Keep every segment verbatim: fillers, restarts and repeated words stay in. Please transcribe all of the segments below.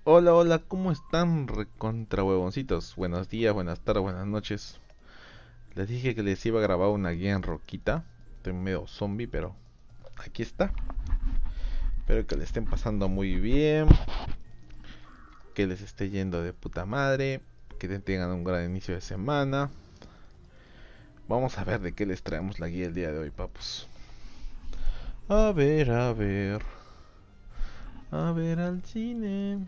Hola, hola, ¿cómo están, recontra huevoncitos? Buenos días, buenas tardes, buenas noches. Les dije que les iba a grabar una guía en roquita. Estoy medio zombie, pero aquí está. Espero que le estén pasando muy bien, que les esté yendo de puta madre, que tengan un gran inicio de semana. Vamos a ver de qué les traemos la guía el día de hoy, papus. A ver, a ver, a ver al cine.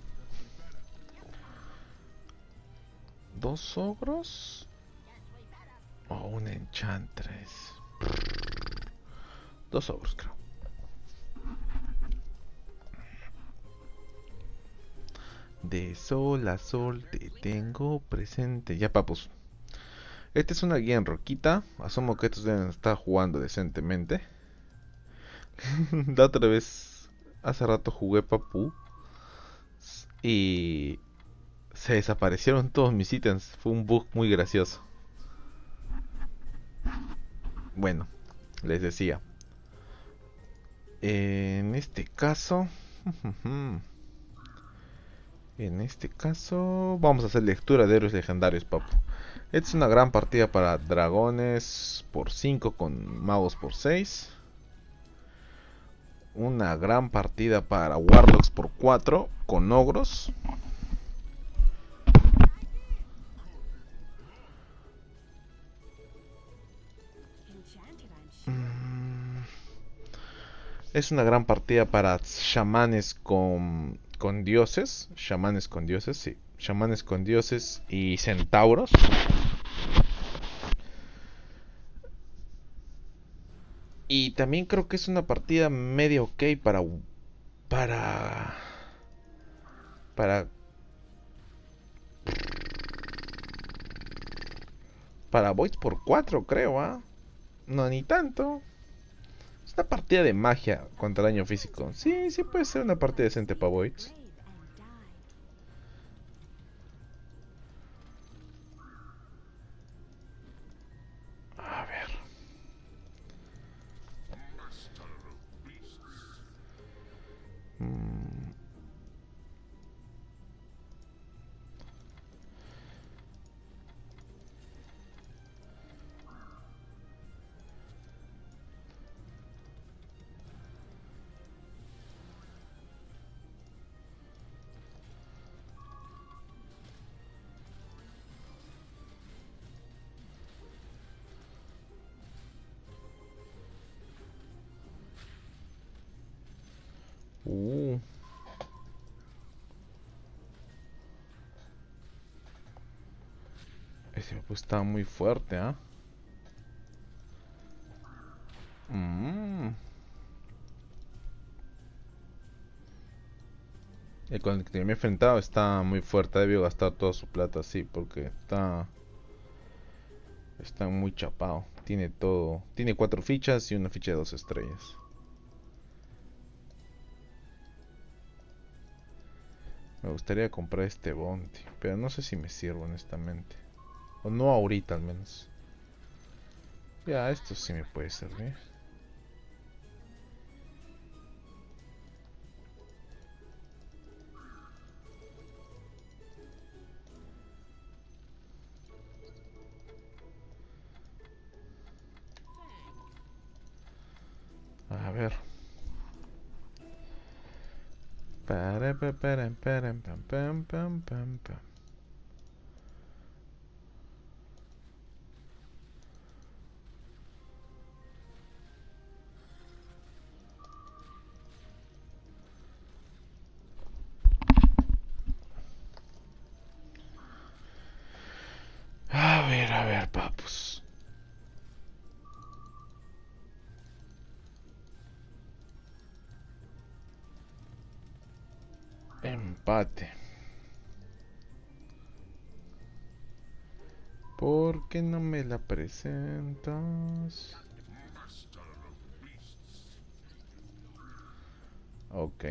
¿Dos ogros? O un enchantress. Dos ogros, creo. De sol a sol te tengo presente. Ya, papus. Esta es una guía en roquita. Asumo que estos deben estar jugando decentemente. La otra vez, hace rato jugué papu. Y se desaparecieron todos mis ítems. Fue un bug muy gracioso. Bueno, les decía. En este caso... En este caso... Vamos a hacer lectura de héroes legendarios, papu. Esta es una gran partida para dragones por cinco con magos por seis. Una gran partida para warlocks por cuatro con ogros. Mm, es una gran partida para chamanes con, con dioses. Chamanes con dioses, sí. Chamanes con dioses y centauros. Y también creo que es una partida medio ok para... Para... Para... Para Voids por cuatro, creo, ¿ah? ¿eh? No, ni tanto. Es una partida de magia contra daño físico. Sí, sí puede ser una partida decente para Voids. A ver. Mm, uh, ese pues está muy fuerte, ¿ah? ¿eh? Mm. El con el que me he enfrentado está muy fuerte. Debió gastar toda su plata así porque está... Está muy chapado. Tiene todo. Tiene cuatro fichas y una ficha de dos estrellas. Me gustaría comprar este Bounty, pero no sé si me sirve honestamente. O no ahorita al menos. Ya, esto sí me puede servir. A ver. Para, pa, para, para, pam, pam, pam, pam, pam. A ver, a ver, papus. Empate. ¿Por qué no me la presentas? Ok.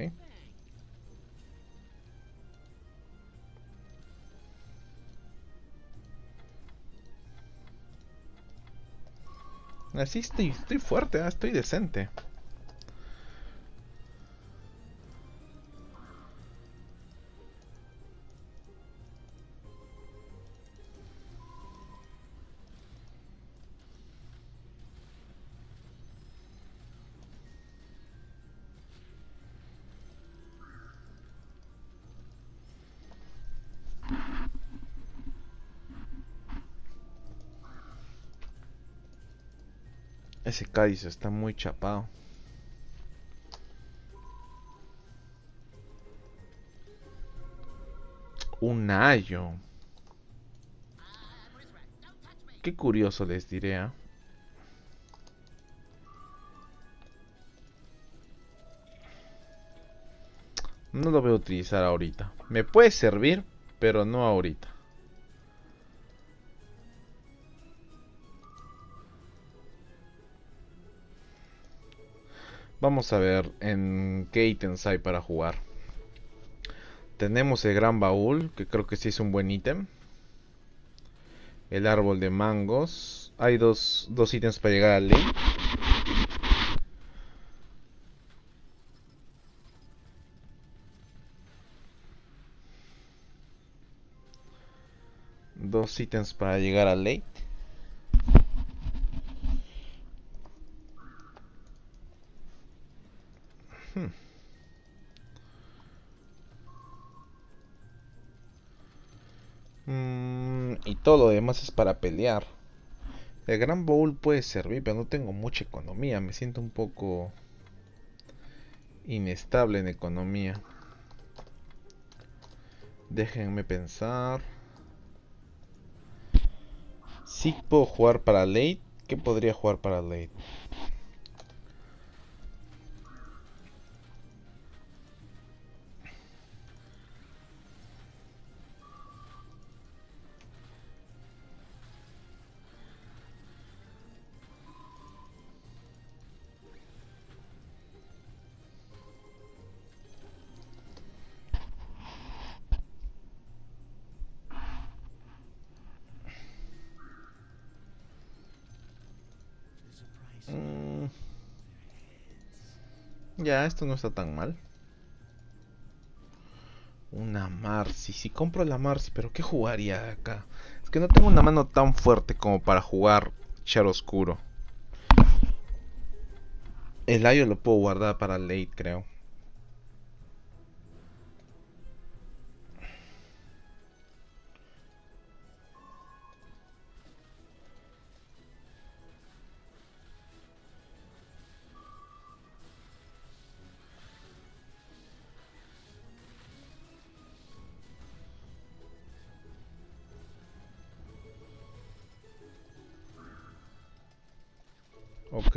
Así estoy, estoy fuerte, ¿eh? Estoy decente. Ese Cádiz está muy chapado. Un ayo. Qué curioso, les diré, ¿eh? No lo voy a utilizar ahorita. Me puede servir, pero no ahorita. Vamos a ver en qué ítems hay para jugar. Tenemos el gran baúl, que creo que sí es un buen ítem. El árbol de mangos. Hay dos, dos ítems para llegar al ley. Dos ítems para llegar al late. Hmm. Mm, y todo lo demás es para pelear. El gran baúl puede servir, pero no tengo mucha economía. Me siento un poco inestable en economía. Déjenme pensar. Sí puedo jugar para late. ¿Qué podría jugar para late? Mm, ya, esto no está tan mal. Una Marcy. Si compro la Marcy, pero ¿qué jugaría acá? Es que no tengo una mano tan fuerte como para jugar Char Oscuro. El Ayo lo puedo guardar para late, creo. Ok.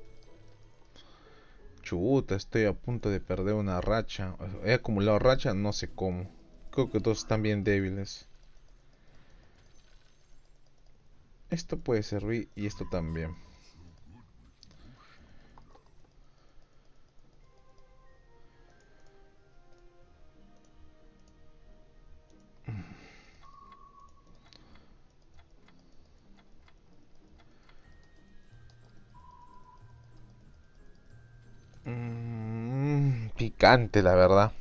Chuta, estoy a punto de perder una racha. He acumulado racha, no sé cómo. Creo que todos están bien débiles. Esto puede servir y esto también. Mm, picante, la verdad.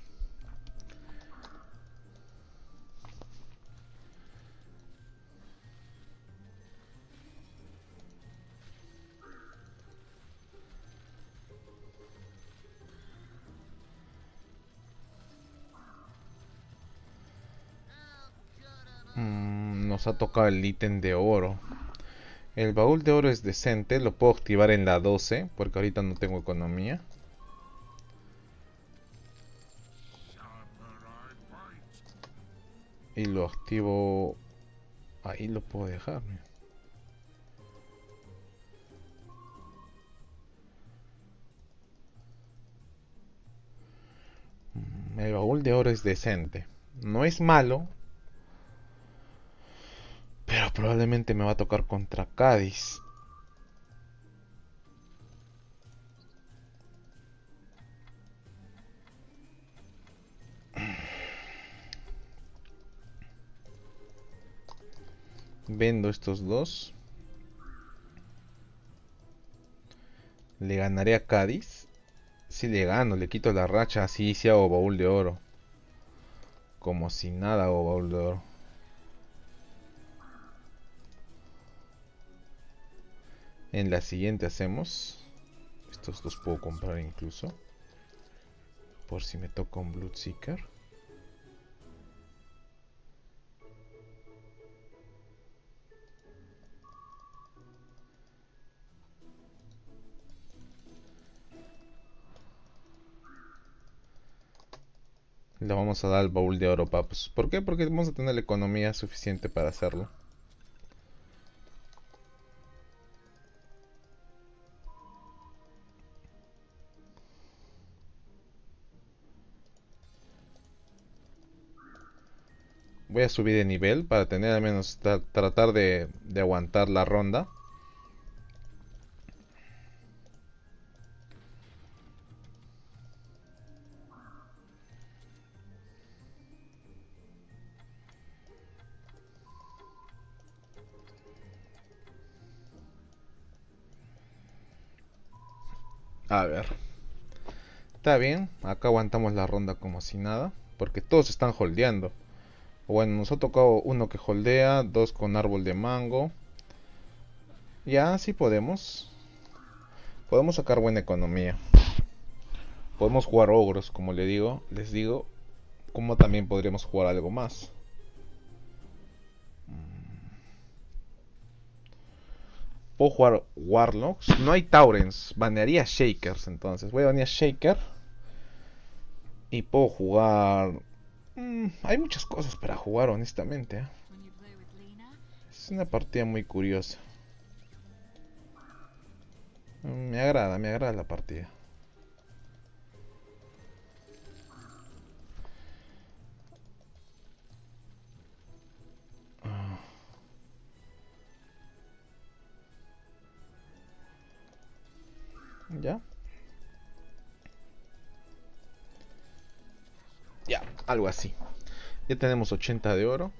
Mm, nos ha tocado el ítem de oro. El baúl de oro es decente, lo puedo activar en la doce, porque ahorita no tengo economía. Y lo activo... Ahí lo puedo dejar. El baúl de oro es decente. No es malo, pero probablemente me va a tocar contra Cádiz. Vendo estos dos. Le ganaré a Cádiz. Si le gano, le quito la racha. Así sí hago baúl de oro. Como si nada hago baúl de oro. En la siguiente hacemos. Estos dos puedo comprar incluso. Por si me toca un Bloodseeker. Le vamos a dar el baúl de oro, papus. ¿Por qué? Porque vamos a tener la economía suficiente para hacerlo. Voy a subir de nivel para tener al menos tra tratar de, de aguantar la ronda. A ver. Está bien, acá aguantamos la ronda como si nada, porque todos están holdeando. Bueno, nos ha tocado uno que holdea, dos con árbol de mango. Ya, sí podemos. Podemos sacar buena economía. Podemos jugar ogros, como le digo, les digo, como también podríamos jugar algo más. Puedo jugar Warlocks. No hay Taurens. Banearía Shakers entonces. Voy a banear Shaker. Y puedo jugar... Mm, hay muchas cosas para jugar, honestamente. ¿eh? Es una partida muy curiosa. Mm, me agrada, me agrada la partida. ¿Ya? Ya, algo así. Ya tenemos ochenta de oro.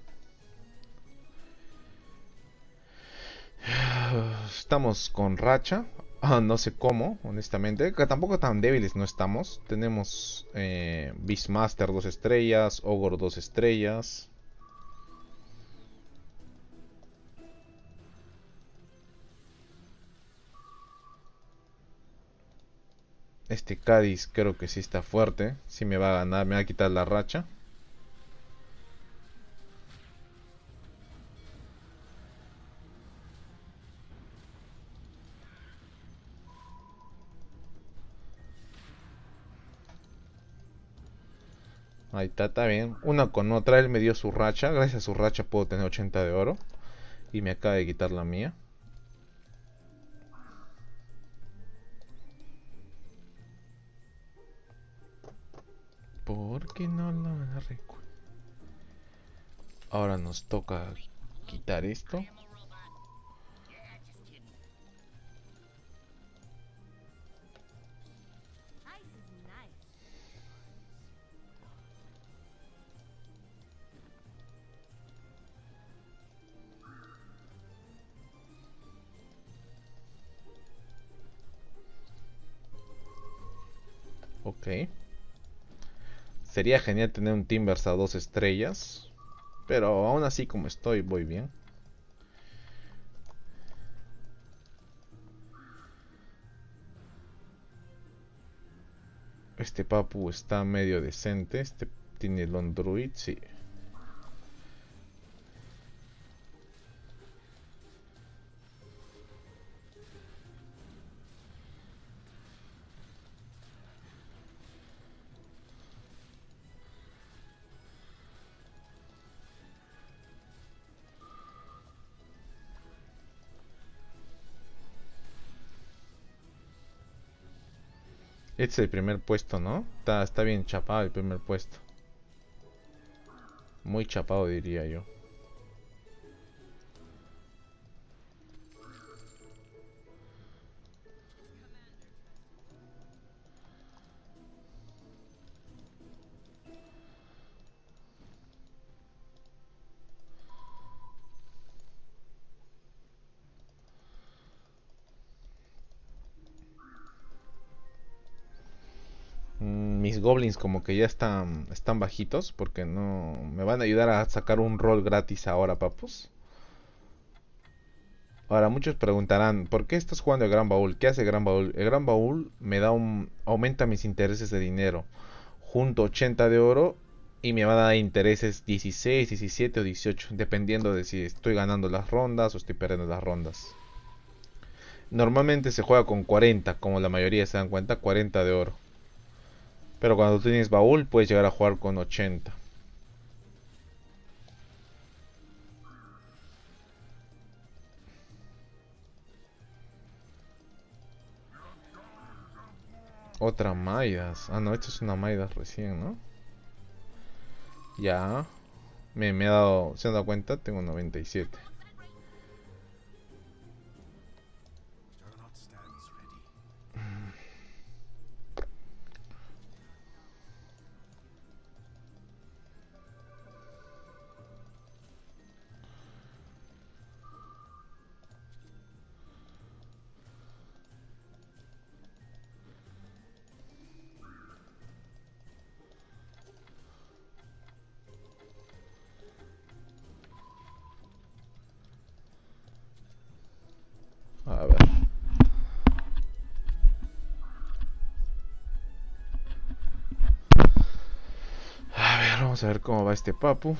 Estamos con racha. Ah, no sé cómo, honestamente. Que tampoco tan débiles no estamos. Tenemos eh, Beastmaster dos estrellas, Ogre dos estrellas. Este Cádiz creo que sí está fuerte. Sí me va a ganar, me va a quitar la racha. Ahí está, está bien. Una con otra, él me dio su racha. Gracias a su racha puedo tener ochenta de oro. Y me acaba de quitar la mía. ¿Por qué no la recuerdo? Ahora nos toca quitar esto. Ok. Sería genial tener un Timbers a dos estrellas. Pero aún así como estoy, voy bien. Este papu está medio decente. Este tiene Lone Druid, sí. Este es el primer puesto, ¿no? Está, está bien chapado el primer puesto. Muy chapado diría yo. Mm, mis goblins como que ya están, están bajitos porque no me van a ayudar a sacar un rol gratis ahora, papus. Ahora muchos preguntarán, ¿por qué estás jugando el Gran Baúl? ¿Qué hace el Gran Baúl? El Gran Baúl me da un aumenta mis intereses de dinero. Junto ochenta de oro y me va a dar intereses dieciséis, diecisiete o dieciocho, dependiendo de si estoy ganando las rondas o estoy perdiendo las rondas. Normalmente se juega con cuarenta, como la mayoría se dan cuenta, cuarenta de oro. Pero cuando tú tienes baúl puedes llegar a jugar con ochenta. Otra Maidas. Ah, no, esto es una Maidas recién, ¿no? Ya. Me, me he dado... ¿Se han dado cuenta? Tengo noventa y siete. A ver. A ver, vamos a ver cómo va este papu.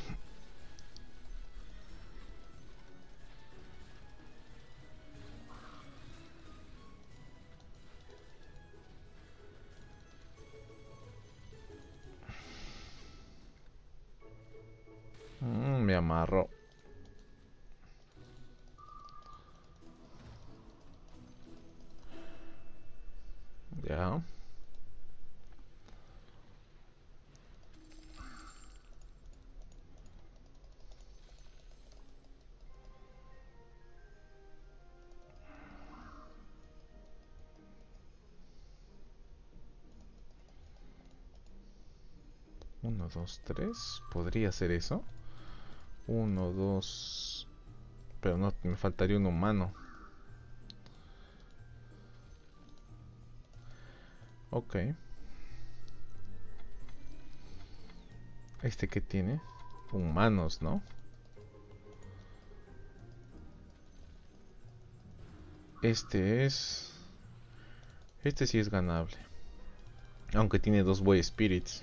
Mm, me amarro. Ya. Uno, dos, tres. Podría ser eso. Uno, dos. Pero no, me faltaría un humano. Ok. ¿Este qué tiene? Humanos, ¿no? Este es... Este sí es ganable. Aunque tiene dos Boy Spirits.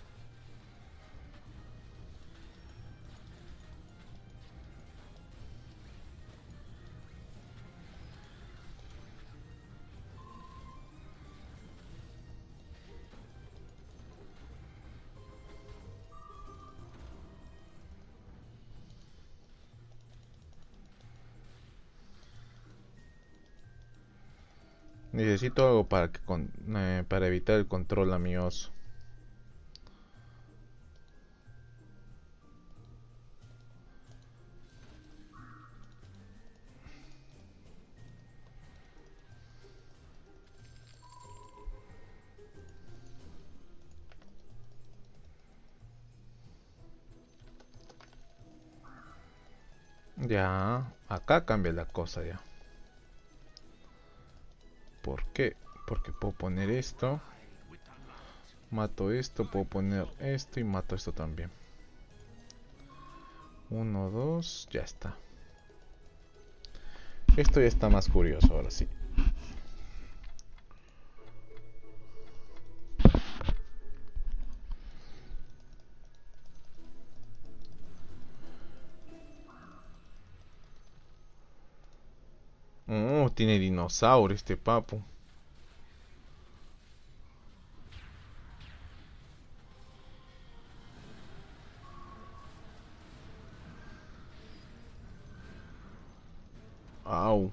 Necesito algo para que con, eh, para evitar el control a mi oso. Ya, acá cambia la cosa ya. ¿Por qué? Porque puedo poner esto. Mato esto, puedo poner esto y mato esto también. Uno, dos, ya está. Esto ya está más curioso ahora sí. Oh, tiene dinosaurio este papu. Au.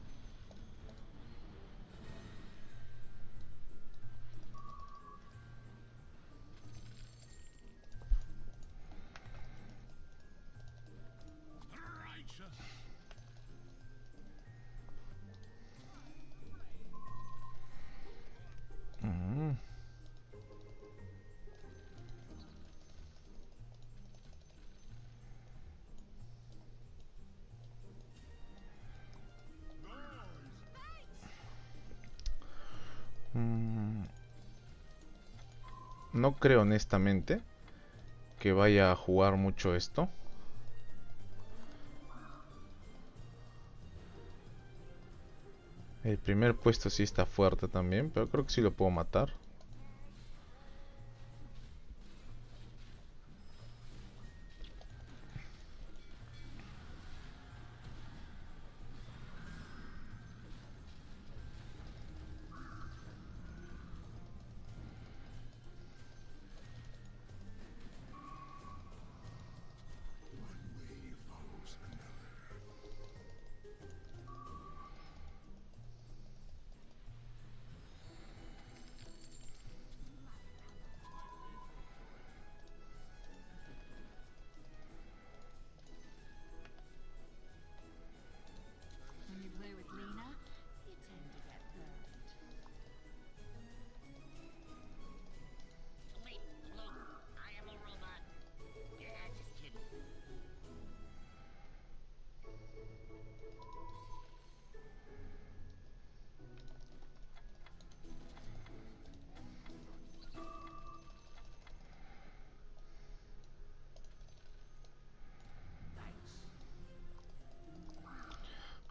Mm. Mm. No creo honestamente que vaya a jugar mucho esto. El primer puesto sí está fuerte también, pero creo que sí lo puedo matar.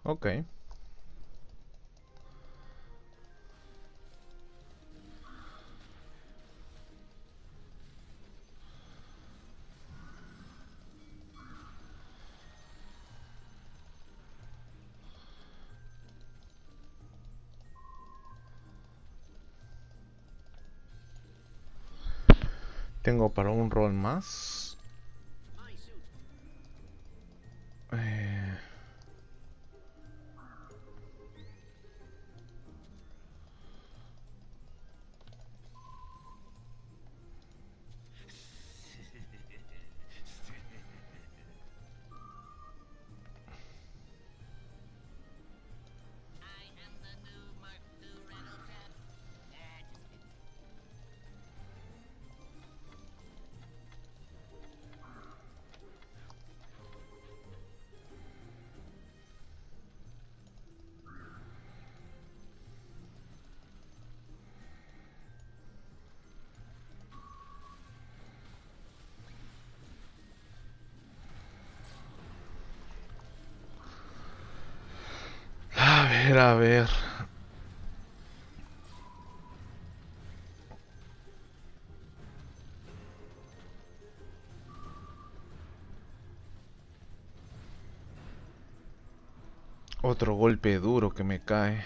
Ok. Tengo para un rol más. Eh... A ver, a ver. Otro golpe duro que me cae.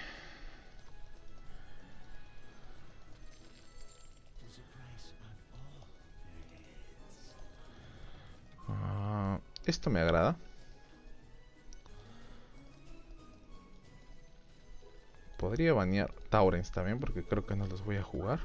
Ah, esto me agrada. Podría banear Taurens también porque creo que no los voy a jugar.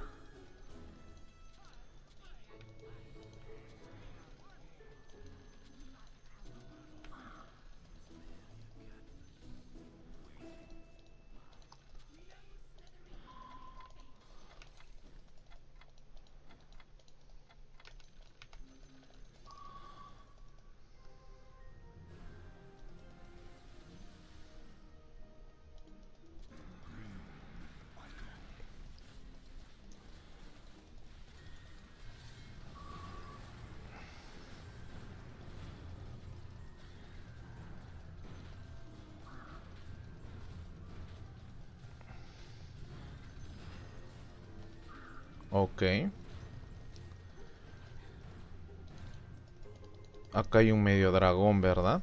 Ok. Acá hay un medio dragón, ¿verdad?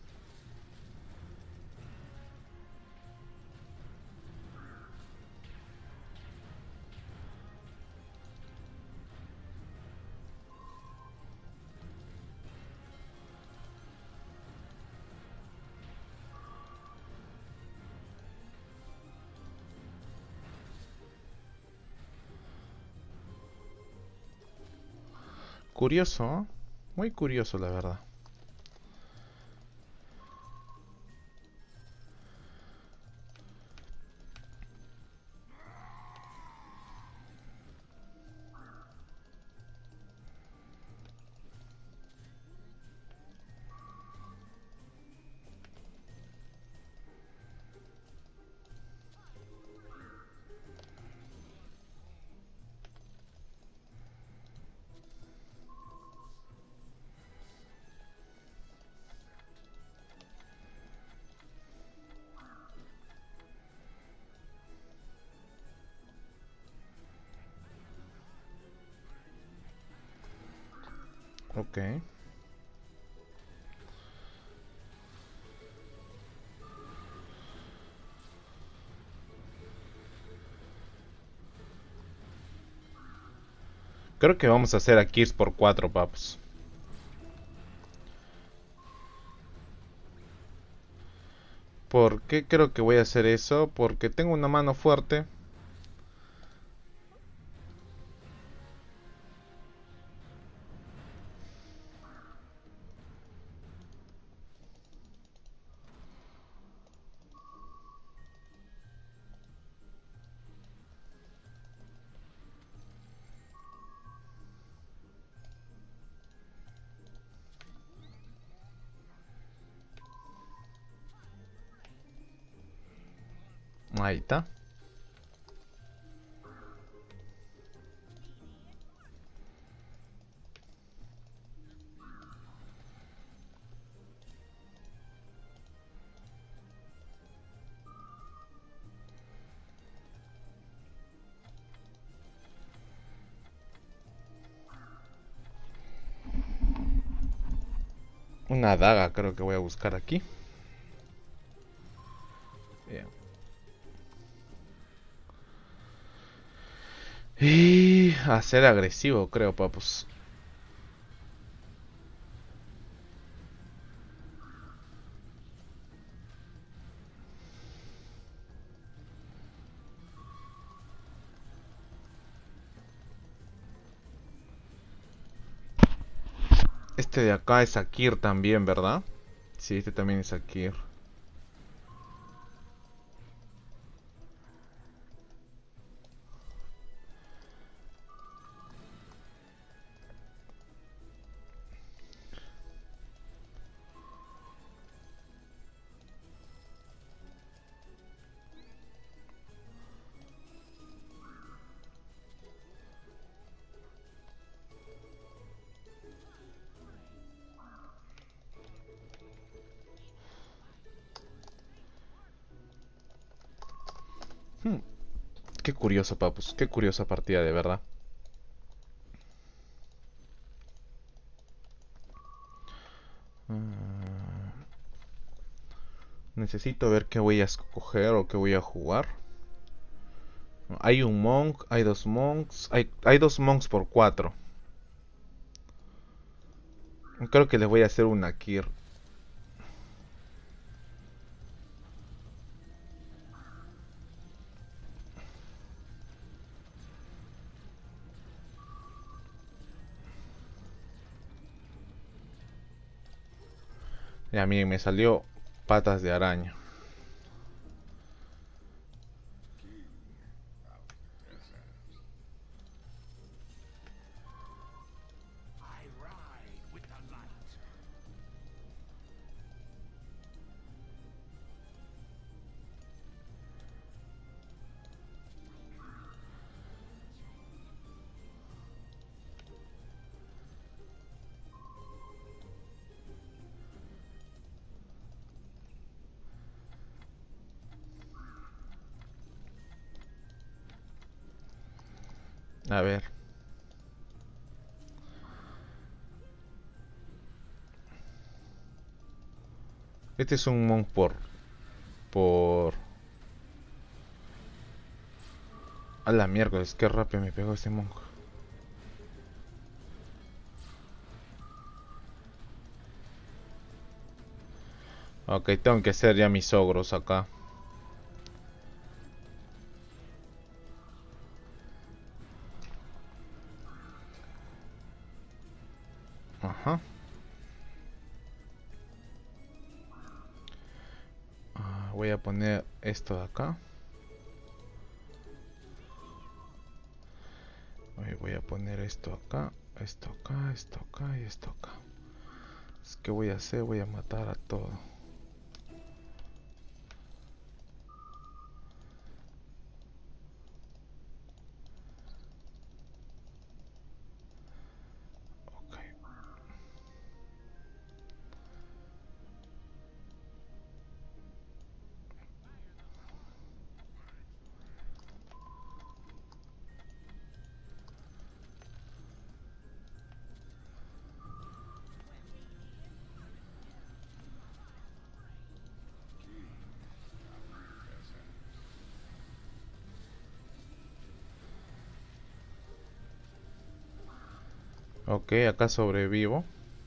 Curioso, ¿eh? Muy curioso, la verdad. Ok. Creo que vamos a hacer a Kirs por cuatro, paps. ¿Por qué creo que voy a hacer eso? Porque tengo una mano fuerte. Ahí está. Una daga creo que voy a buscar aquí. Bien. Y a ser agresivo, creo, papus. Este de acá es Akir también, ¿verdad? Sí, este también es Akir. Hmm, qué curioso, papus. Qué curiosa partida, de verdad. Mm, necesito ver qué voy a escoger o qué voy a jugar. Hay un monk, hay dos monks. Hay, hay dos monks por cuatro. Creo que les voy a hacer un Akir. Y a mí me salió patas de araña. A ver. Este es un monk por... Por... A la miércoles, qué rápido me pegó este monk. Ok, tengo que hacer ya mis ogros acá. Ajá. Ah, voy a poner esto de acá. Voy a poner esto acá, esto acá, esto acá y esto acá. ¿Qué voy a hacer? Voy a matar a todo. Ok. Ok, acá sobrevivo.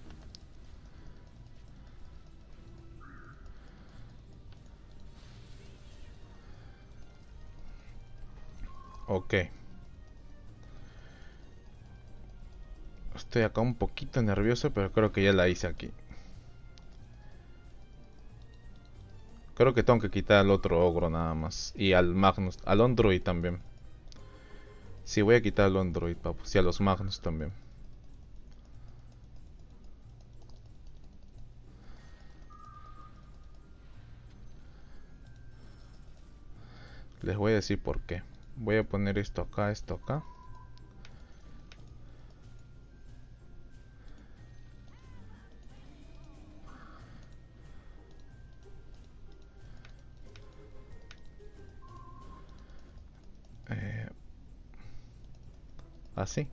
Ok. Estoy acá un poquito nervioso, pero creo que ya la hice aquí. Creo que tengo que quitar al otro ogro nada más. Y al Magnus. Al Ondroid también. Sí, voy a quitar al Ondroid, papu. Sí, a los Magnus también. Les voy a decir por qué. Voy a poner esto acá, esto acá. Eh, así.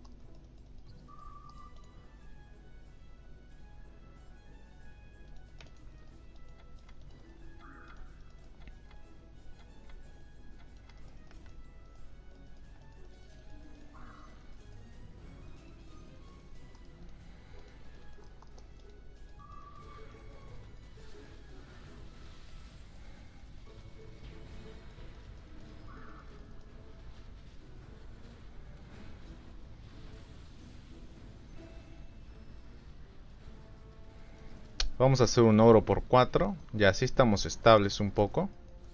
Vamos a hacer un oro por cuatro. Ya así estamos estables un poco.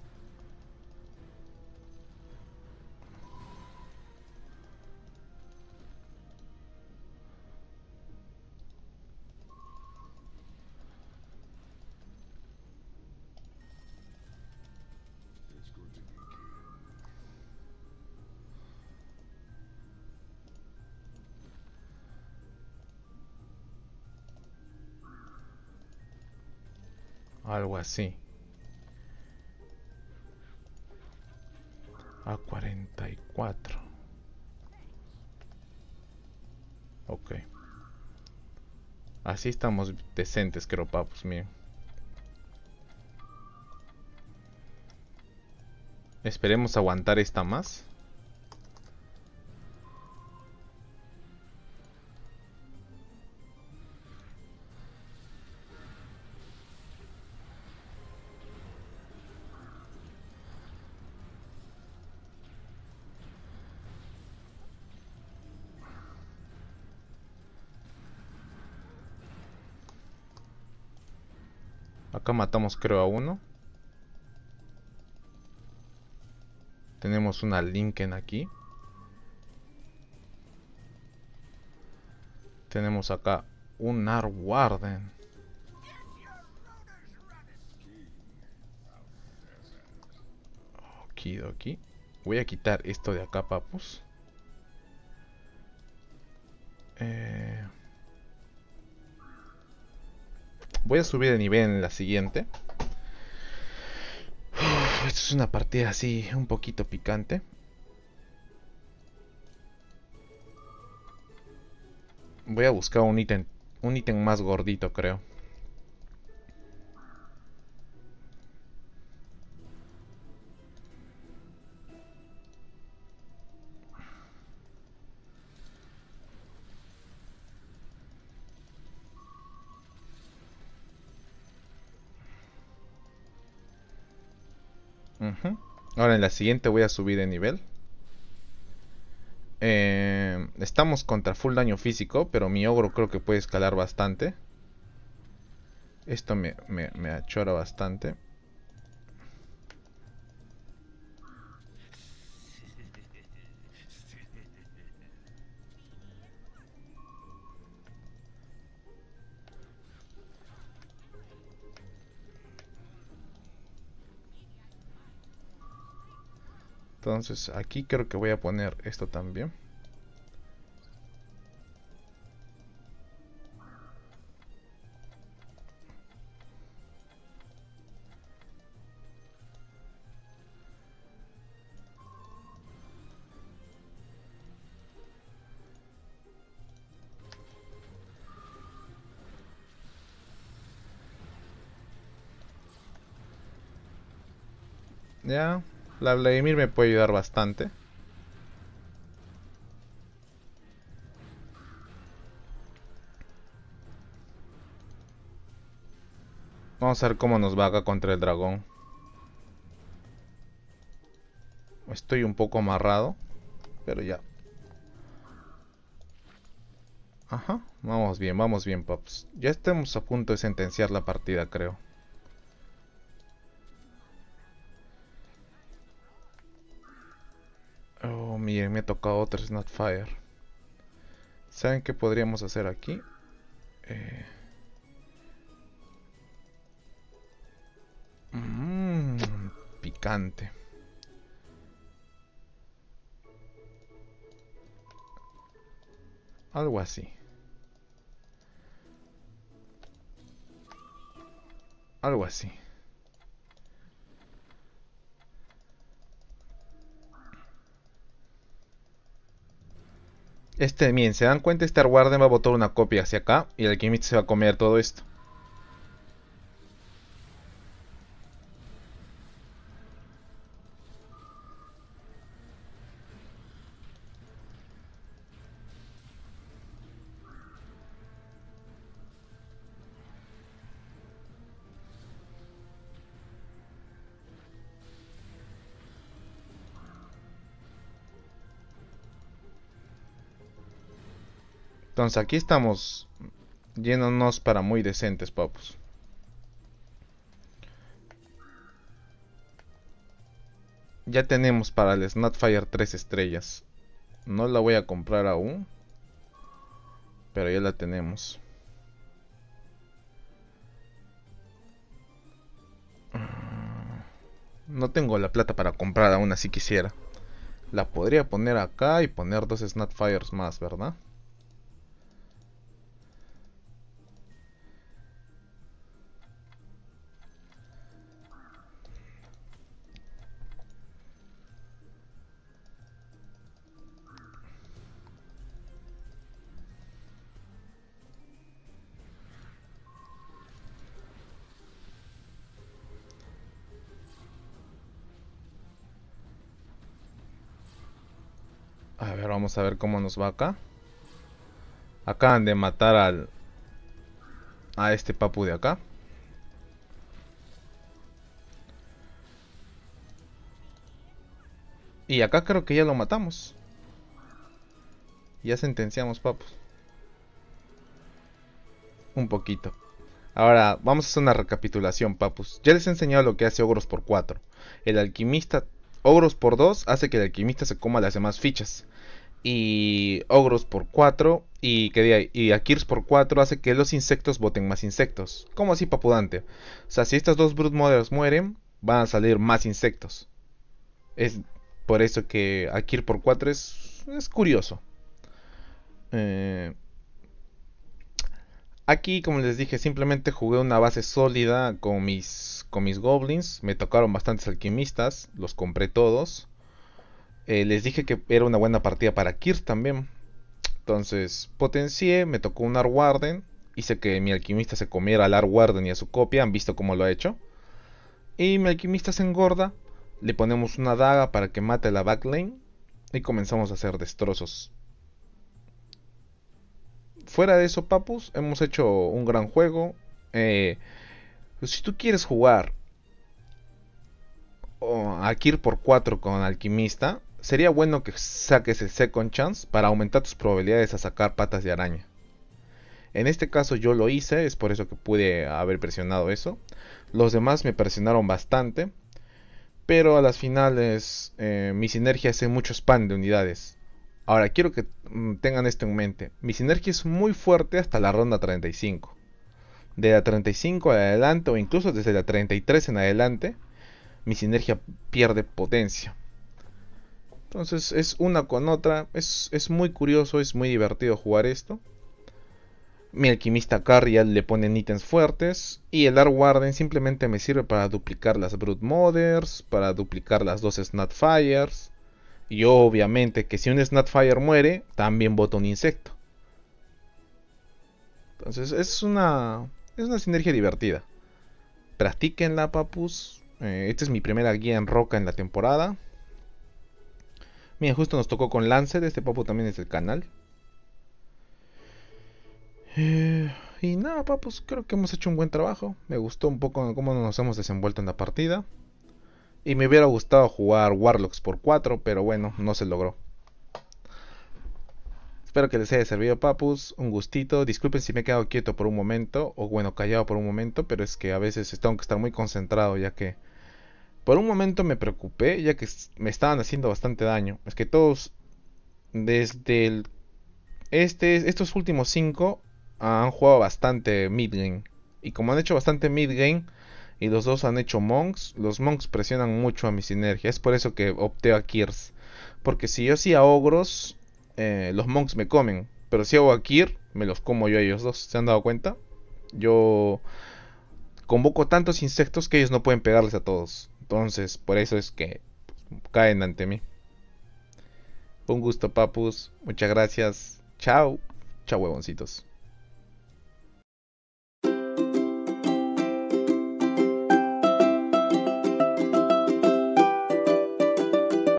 Algo así. A cuarenta y cuatro. Ok. Así estamos decentes, creo, papus. Miren. Esperemos aguantar esta más. Acá matamos, creo, a uno. Tenemos una Lincoln aquí. Tenemos acá un Arwarden. Okidoki. Voy a quitar esto de acá, papus. Eh... Voy a subir de nivel en la siguiente. Uf, esto es una partida así, un poquito picante. Voy a buscar un ítem, un ítem más gordito, creo. Uh-huh. Ahora en la siguiente voy a subir de nivel. Eh, estamos contra full daño físico, pero mi ogro creo que puede escalar bastante. Esto me, me, me achora bastante. Entonces aquí creo que voy a poner esto también. Ya, la Vladimir me puede ayudar bastante. Vamos a ver cómo nos va acá contra el dragón. Estoy un poco amarrado, pero ya. Ajá, vamos bien, vamos bien, paps. Ya estamos a punto de sentenciar la partida, creo. Oh, miren, me ha tocado otro Snapfire. ¿Saben qué podríamos hacer aquí? Eh... Mmm, picante. Algo así. Algo así. Este, miren, ¿se dan cuenta? Este Arwarden va a botar una copia hacia acá y el alquimista se va a comer todo esto. Entonces aquí estamos yéndonos para muy decentes, papus. Ya tenemos para el Snapfire tres estrellas. No la voy a comprar aún, pero ya la tenemos. No tengo la plata para comprar aún, así quisiera. La podría poner acá y poner dos Snapfires más, ¿verdad? A ver, vamos a ver cómo nos va acá. Acaban de matar al... a este papu de acá. Y acá creo que ya lo matamos. Ya sentenciamos papus. Un poquito. Ahora, vamos a hacer una recapitulación, papus. Ya les he enseñado lo que hace Ogros por cuatro. El alquimista... Ogros por dos hace que el alquimista se coma las demás fichas. Y Ogros por cuatro y, que, y Akirs por cuatro hace que los insectos boten más insectos. Como así, papudante. O sea, si estas dos Brood Mothers mueren, van a salir más insectos. Es por eso que Akir por cuatro es, es curioso. Eh, aquí, como les dije, simplemente jugué una base sólida con mis, con mis goblins. Me tocaron bastantes alquimistas, los compré todos. Eh, les dije que era una buena partida para Akirs también. Entonces potencié, me tocó un Arwarden. Hice que mi alquimista se comiera al Arwarden y a su copia. Han visto cómo lo ha hecho. Y mi alquimista se engorda. Le ponemos una daga para que mate a la backlane. Y comenzamos a hacer destrozos. Fuera de eso, papus, hemos hecho un gran juego. Eh, pues si tú quieres jugar oh, Akir por cuatro con alquimista, sería bueno que saques el Second Chance para aumentar tus probabilidades a sacar patas de araña. En este caso yo lo hice, es por eso que pude haber presionado eso. Los demás me presionaron bastante, pero a las finales eh, mi sinergia hace mucho spam de unidades. Ahora quiero que mm, tengan esto en mente. Mi sinergia es muy fuerte hasta la ronda treinta y cinco. De la treinta y cinco en adelante o incluso desde la treinta y tres en adelante, mi sinergia pierde potencia. Entonces es una con otra. Es, es muy curioso, es muy divertido jugar esto. Mi alquimista Carry ya le ponen ítems fuertes. Y el Arwarden simplemente me sirve para duplicar las Brood Mothers, para duplicar las dos Snapfires. Y obviamente que si un Snapfire muere, también bota un insecto. Entonces es una, es una sinergia divertida. Practíquenla, papus. Eh, esta es mi primera guía en roca en la temporada. Mira, justo nos tocó con Lancer. Este papu también es del canal. Eh, y nada, papus, creo que hemos hecho un buen trabajo. Me gustó un poco cómo nos hemos desenvuelto en la partida. Y me hubiera gustado jugar Warlocks por cuatro, pero bueno, no se logró. Espero que les haya servido, papus. Un gustito. Disculpen si me he quedado quieto por un momento, o bueno, callado por un momento, pero es que a veces tengo que estar muy concentrado, ya que por un momento me preocupé, ya que me estaban haciendo bastante daño. Es que todos, desde el, este, estos últimos cinco, han jugado bastante mid game. Y como han hecho bastante mid game, y los dos han hecho monks, los monks presionan mucho a mi sinergia. Es por eso que opté a Kirs. Porque si yo hacía ogros, eh, los monks me comen. Pero si hago a Kir, me los como yo a ellos dos. ¿Se han dado cuenta? Yo convoco tantos insectos que ellos no pueden pegarles a todos. Entonces, por eso es que caen ante mí. Un gusto, papus. Muchas gracias. Chao. Chao, huevoncitos.